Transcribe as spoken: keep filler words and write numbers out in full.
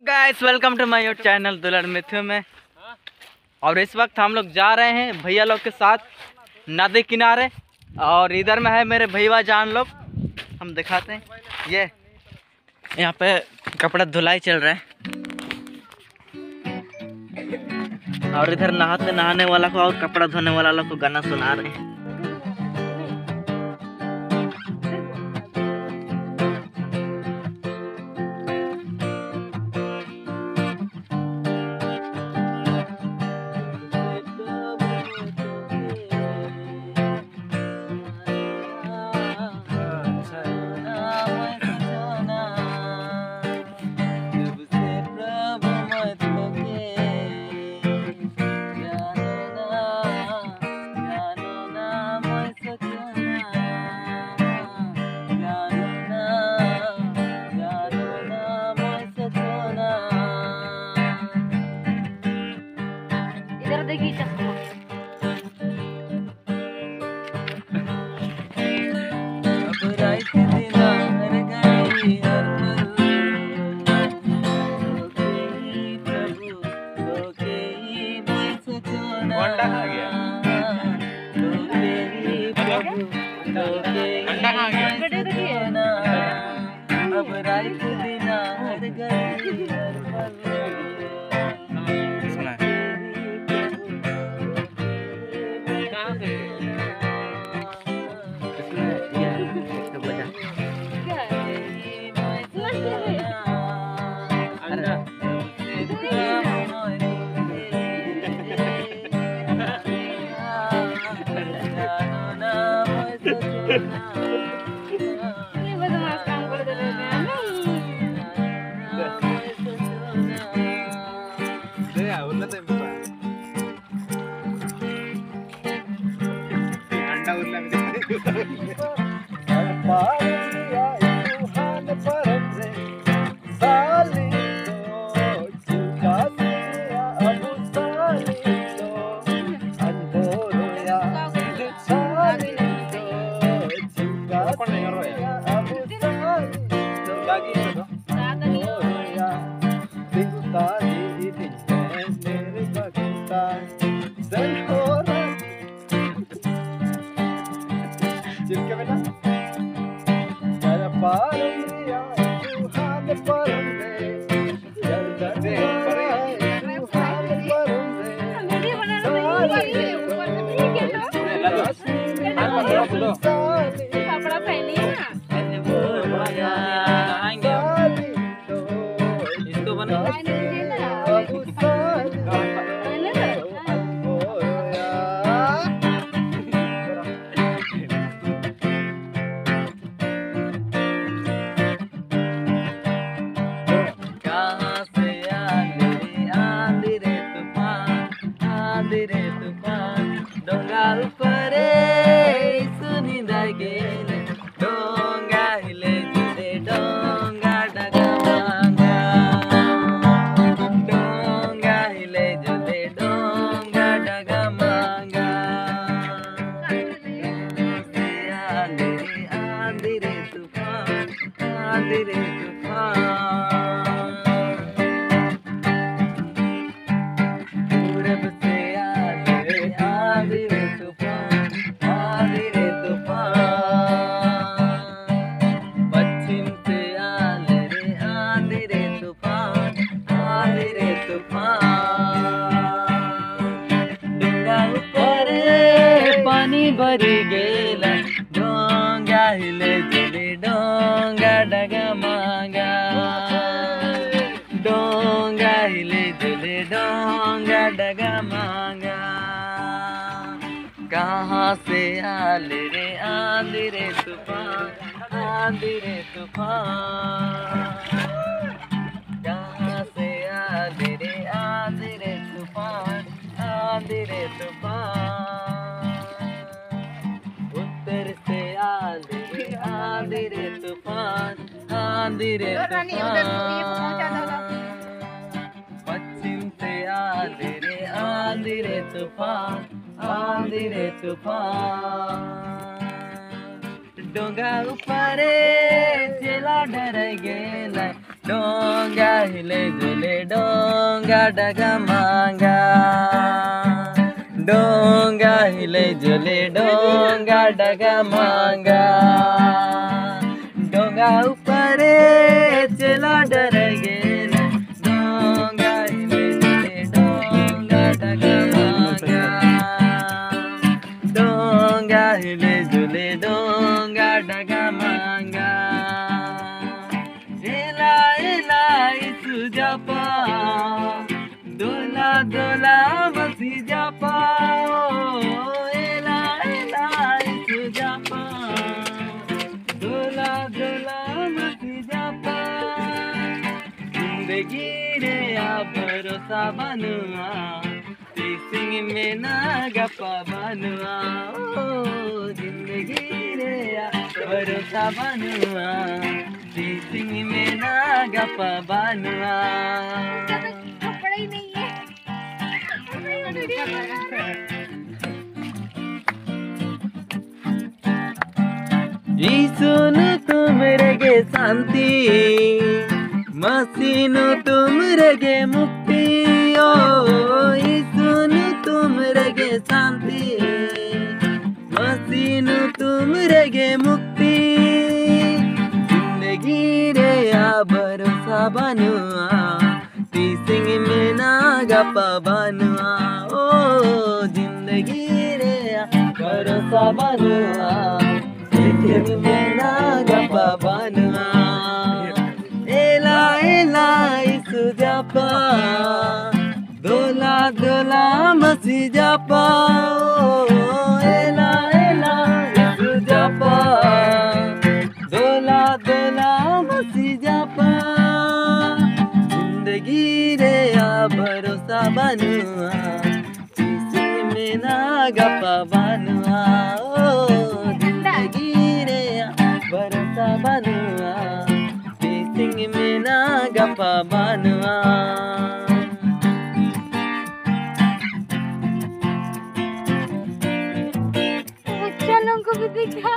Guys welcome to my YouTube channel दुल्हन मिथ्यु में। और इस वक्त हम लोग जा रहे हैं भैया लोग के साथ नदी किनारे। और इधर में है मेरे भैया जान लोग, हम दिखाते हैं। ये यहाँ पे कपड़ा धुलाई चल रहा है और इधर नहाते नहाने वाला को और कपड़ा धोने वाला लोग को गाना सुना रहे हैं। देखिए चश्मा अब रात दिना हर गई सुना कपड़ा पहनी है इसको बना कहाँ से आंधी आंधी रे तूफान आंधी रे तूफान डोंगा ऊपर सुनी गेले डोंगा हिले जुले डोंगा डगा मांगा डोंगा हिले जुले डोंगा डगा मांगा आंधी रे आंधी रे तूफान आंधी रे तूफान पूरब से आंधी आंधी रे तूफान आंधी रे तूफान पश्चिम से आंधी रे आंधी रे तूफान आंधी रे तूफान डोंगा ऊपर पानी भरी गेला डोंगा हिले जुले डोंगा डगा मांगा डोंगा हिले जुले डोंगा डगा मांगा कहाँ से आले रे आंधी रे तूफान आंधी रे तूफान कहाँ से आले रे आंधी रे तूफान आंधी रे तूफान उत्तर से आले रे आंधी रे तूफान आंधी रे तूफान पश्चिम से आले रे आंधी रे तूफान आंधी रे तूफान डोंगा ऊपर चला डर गेला डोंगा डोंगा हिले जुले डोंगा डगा मांगा डोंगा हिले जुले डोंगा डगा मांगा डोंगा ऊपर चला डर गेला डोंगा हिले जुले डोंगा डगा मांगा डोंगा हिले जुले डोंगा डगा मांगा एला एला इस जापा दोला दोला मसी जापा एला एला इस जापा दोला दोला मसी जापा जिंदगी रे आ भरोसा बनुआ सिंग में ना गप्पा बनुआ ओ जिंदगी रे आ भरोसा बनुआ सिंग में ना गप्पा बनुआ कपड़ा ही नहीं है सुनो तुम रगे शांति मसीनो तुम रगे मुक्ति ओ सुनो तुम रगे शांति मसीनो तुम रगे मुक्ति जिंदगी रे आ भरोसा बनुआ सिंग में ना गप्पा बनुआ ओ जिंदगी रे आ भरोसा बनुआ सिंग में ना गप्पा बनुआ एला एला इस जापा दोला दोला मसी जापा ओ एला एला इस जापा दोला दोला मसी जापा जिंदगी रे आ भरोसा बनुआ सिंग में ना गप्पा बनुआ ओ जिंदगी रे आ भरोसा बनुआ सिंग में ना गप्पा बनुआ बच्चा लोगों को भी दिखा